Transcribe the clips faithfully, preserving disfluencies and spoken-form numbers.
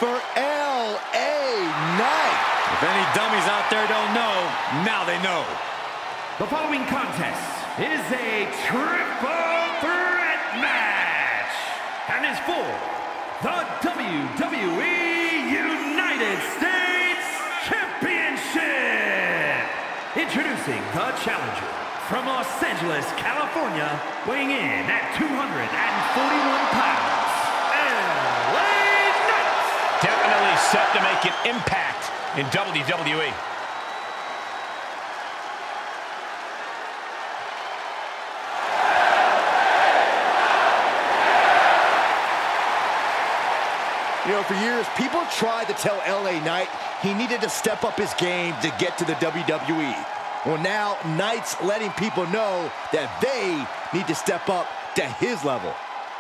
for L A Knight. If any dummies out there don't know, now they know. The following contest is a triple threat match and is for the W W E United States Championship. Introducing the challenger from Los Angeles, California, weighing in at two hundred forty-one pounds, L A Knight. Definitely set to make an impact in W W E. You know, for years, people tried to tell L A Knight he needed to step up his game to get to the W W E. Well, now, Knight's letting people know that they need to step up to his level.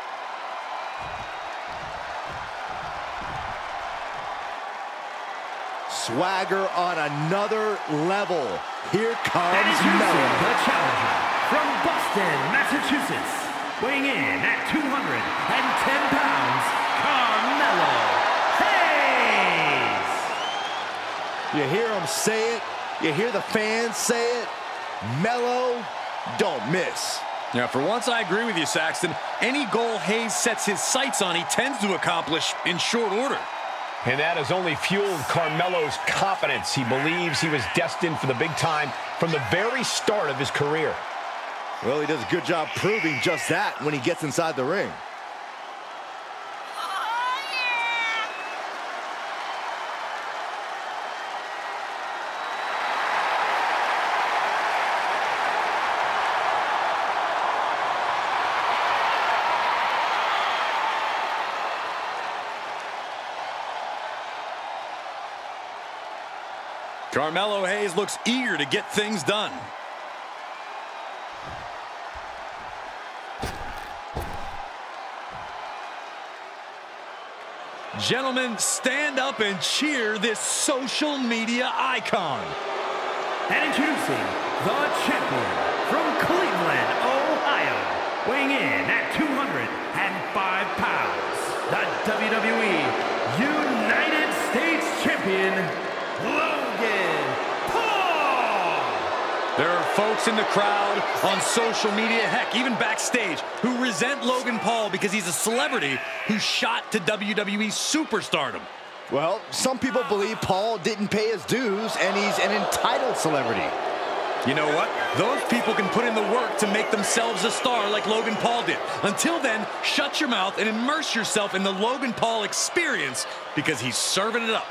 Swagger on another level. Here comes Melo. The challenger from Boston, Massachusetts, weighing in at two hundred ten pounds, Carmelo Hayes. You hear him say it. You hear the fans say it. Melo, don't miss. Yeah, for once I agree with you, Saxton. Any goal Hayes sets his sights on, he tends to accomplish in short order. And that has only fueled Carmelo's confidence. He believes he was destined for the big time from the very start of his career. Well, he does a good job proving just that when he gets inside the ring. Carmelo Hayes looks eager to get things done. Gentlemen, stand up and cheer this social media icon. And introducing the champion from Cleveland, Ohio, weighing in at two hundred five pounds, the W W E United States Champion, Logan Paul. There are folks in the crowd, on social media, heck, even backstage, who resent Logan Paul because he's a celebrity who shot to W W E superstardom. Well, some people believe Paul didn't pay his dues and he's an entitled celebrity. You know what? Those people can put in the work to make themselves a star like Logan Paul did. Until then, shut your mouth and immerse yourself in the Logan Paul experience because he's serving it up.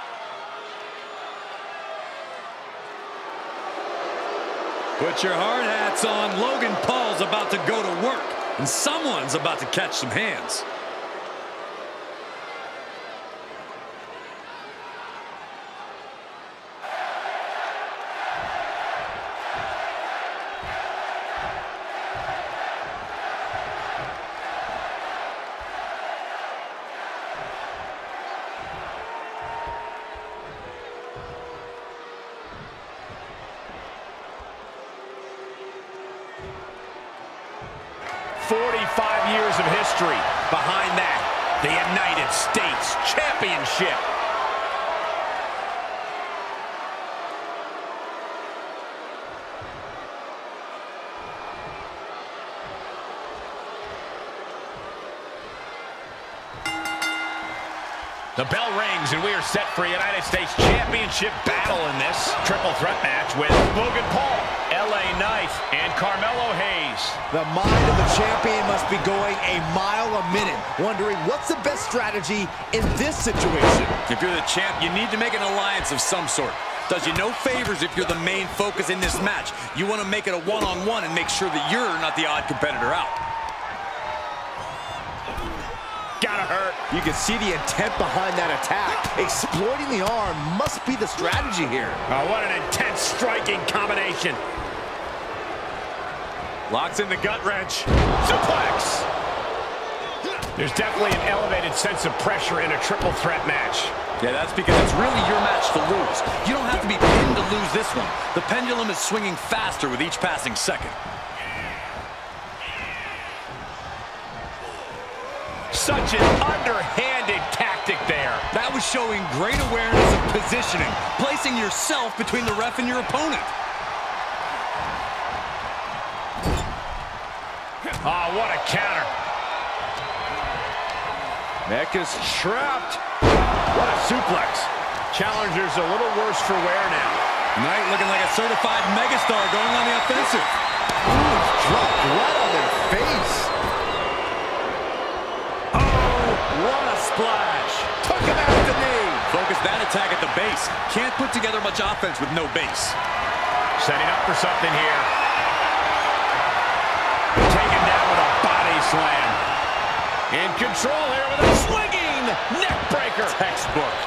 Put your hard hats on. Logan Paul's about to go to work, and someone's about to catch some hands. forty-five years of history. Behind that, the United States Championship. The bell rings, and we are set for a United States Championship battle in this triple threat match with Logan Paul, L A Knight, and Carmelo Hayes. The mind of the champion must be going a mile a minute, wondering what's the best strategy in this situation. If you're the champ, you need to make an alliance of some sort. Does you no favors if you're the main focus in this match. You want to make it a one-on-one and make sure that you're not the odd competitor out. Gotta hurt. You can see the intent behind that attack. Exploiting the arm must be the strategy here. Oh, what an intense striking combination. Locks in the gut wrench. Suplex. There's definitely an elevated sense of pressure in a triple threat match. Yeah, that's because it's really your match to lose. You don't have to be pinned to lose this one. The pendulum is swinging faster with each passing second. Such an underhanded tactic there. That was showing great awareness of positioning, placing yourself between the ref and your opponent. Oh, what a counter. Neck is trapped. What a suplex. Challenger's a little worse for wear now. Knight looking like a certified megastar going on the offensive. Ooh, dropped right on their face. Oh, what a splash. Took him out at the knee. Focus that attack at the base. Can't put together much offense with no base. Setting up for something here. Taken down with a body slam. In control here with a swinging neck breaker. Textbook.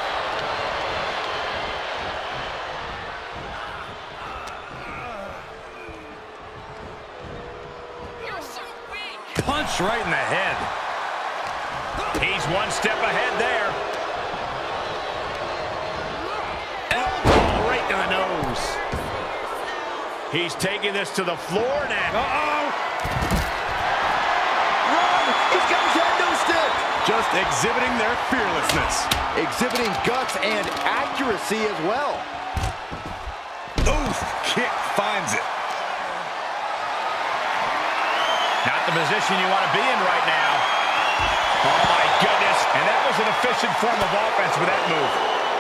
Punch right in the head. He's one step ahead there. Elbow right to the nose. He's taking this to the floor now. Uh-oh. Run! He's got his head no stick. Just exhibiting their fearlessness. Exhibiting guts and accuracy as well. Oof, kick finds it. Not the position you want to be in right now. Oh, my goodness. And that was an efficient form of offense with that move.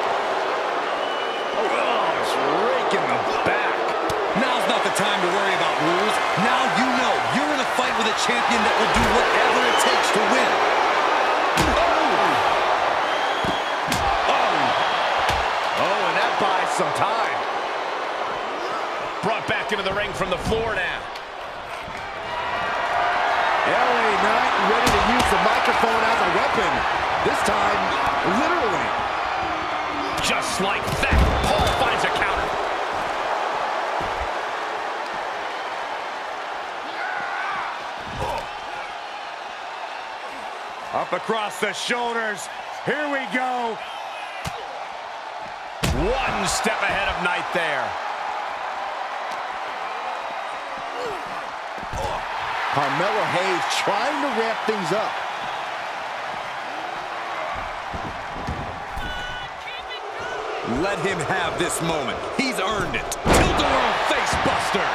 Oh, it's raking the back. Now's not the time to worry about rules. Now you know you're in a fight with a champion that will do whatever it takes to win. Oh! Oh! Oh, and that buys some time. Brought back into the ring from the floor now. L A Knight ready to use the microphone as a weapon. This time, literally. Just like that, Paul finds a counter. Up across the shoulders. Here we go. One step ahead of Knight there. Carmelo Hayes trying to ramp things up. Let him have this moment. He's earned it. Tilt-a-whirl face buster.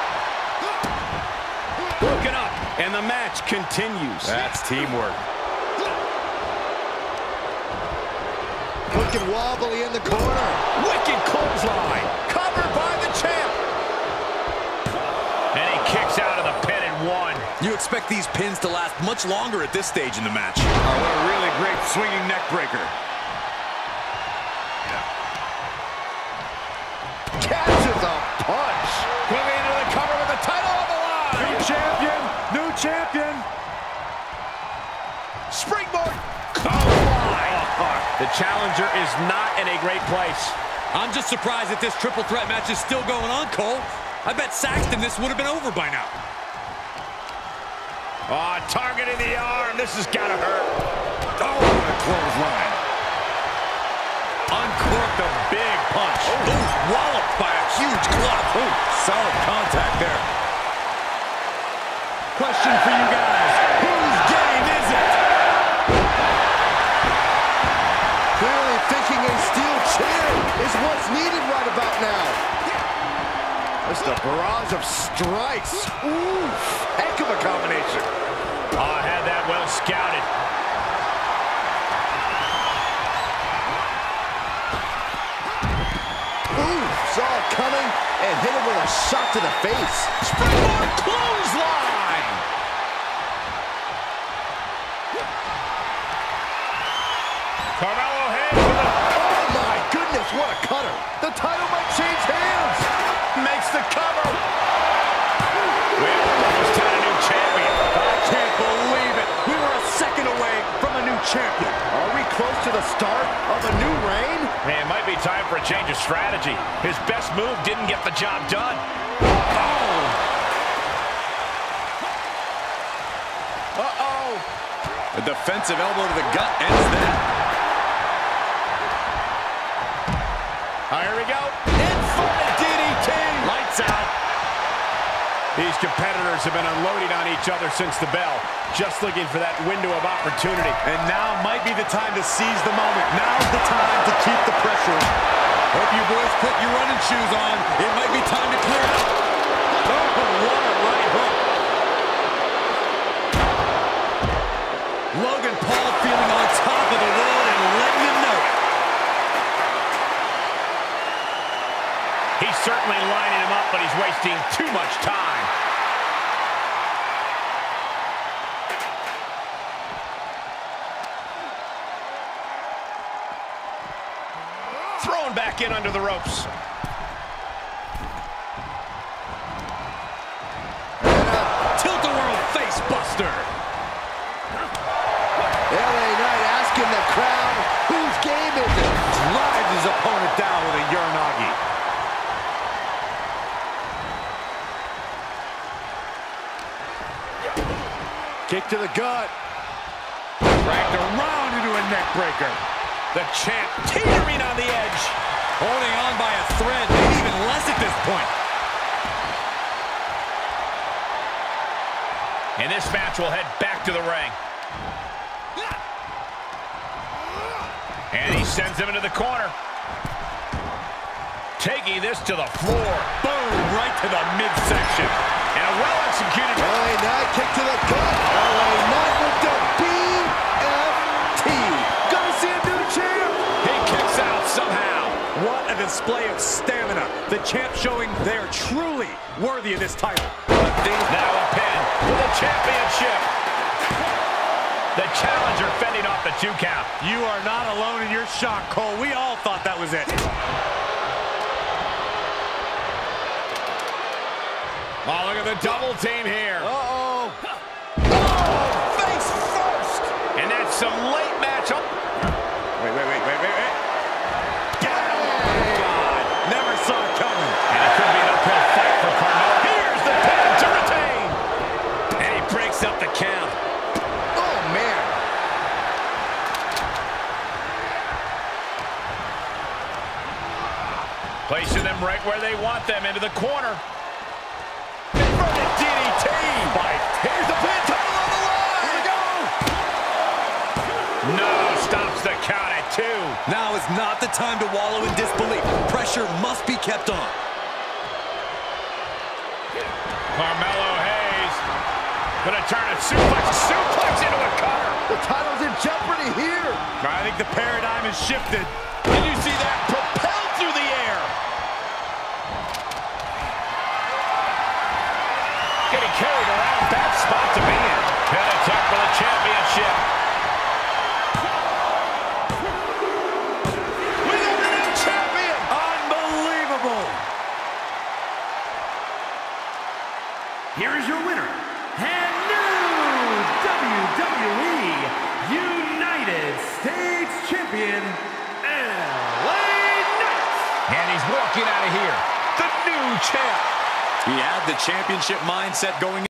Broken up, and the match continues. That's teamwork. Looking wobbly in the corner. Wicked clothesline. Covered by the champ. And he kicks out of the pin and one. You expect these pins to last much longer at this stage in the match. Oh, what a really great swinging neck breaker. Catches a punch. Going into the cover with the title on the line. New champion. New champion. Springboard. The challenger is not in a great place. I'm just surprised that this triple threat match is still going on, Cole. I bet Saxton this would have been over by now. Oh, targeting the arm. This has got to hurt. Oh, what a clothesline. Uncorked a big punch. Oh. Ooh, walloped by a huge club. Ooh, solid contact there. Question for you guys. Whose game is it? Clearly thinking a steel chair is what's needed right about now. Just a barrage of strikes. Ooh, heck of a combination. Oh, I had that well scouted. Ooh, saw it coming and hit him with a shot to the face. Springboard clothesline. Carmelo Hayes with a... Oh my goodness, what a cutter. The title might change hands. Makes the cover. We almost had a new champion. I can't believe it. We were a second away from a new champion. Are we close to the start of a new reign? Man, it might be time for a change of strategy. His best move didn't get the job done. Oh. Uh-oh. A defensive elbow to the gut ends that. Oh, here we go. Inverted D D T. Lights out. He's competitors have been unloading on each other since the bell, just looking for that window of opportunity. And now might be the time to seize the moment. Now's the time to keep the pressure on. Hope you boys put your running shoes on. It might be time to clear out. Oh, what a right hook. Logan Paul feeling on top of the world and letting him know it. He's certainly lining him up, but he's wasting too much time. Thrown back in under the ropes. Tilt-a-whirl face buster. L A Knight asking the crowd, whose game is it? Drives his opponent down with a Uranagi. Kick to the gut. Dragged around into a neck breaker. The champ teetering on the edge. Holding on by a thread, maybe even less at this point. And this match will head back to the ring. And he sends him into the corner. Taking this to the floor. Boom, right to the midsection. And a well-executed... L A Knight kick to the gut. L A Knight with the B F T. Gonna see a new champ. He kicks out somehow. What a display of stamina. The champ showing they are truly worthy of this title. Now a pin for the championship. The challenger fending off the two count. You are not alone in your shock, Cole. We all thought that was it. Oh, look at the double team here. Uh-oh. Oh, face first. And that's some late match. Oh. Wait, wait, wait, wait, wait, wait. Get out. Oh, God. Never saw it coming. And it could be an uphill fight for Carmelo. Here's the pin to retain. And he breaks up the count. Oh, man. Placing them right where they want them, into the corner. Inverted D D T. Fight. Here's the pin, title on the line. Here we go. No, stops the count at two. Now is not the time to wallow in disbelief. Pressure must be kept on. Carmelo Hayes gonna turn a suplex, suplex into a cutter. The title's in jeopardy here. I think the paradigm has shifted. Can you see that? Propelled through the air. Getting carried around, bad spot to be in. Pin attack for the championship. We got a new champion. Unbelievable. Here is your winner, and new W W E United States Champion, L A Knight. And he's walking out of here, the new champ. He had the championship mindset going